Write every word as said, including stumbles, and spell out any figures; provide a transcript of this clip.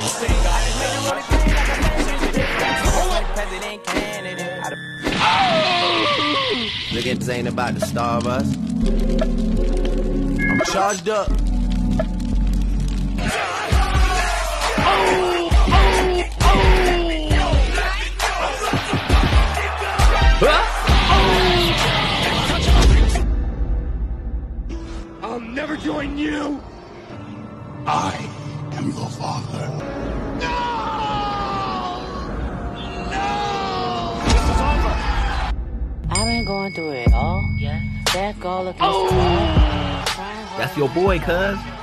Niggas ain't about to starve us. I'm charged up. I'll never join you! I am your father. No! No! This is over! I've been going through it all. Yeah. That all against oh. the wall. That's your boy, cuz.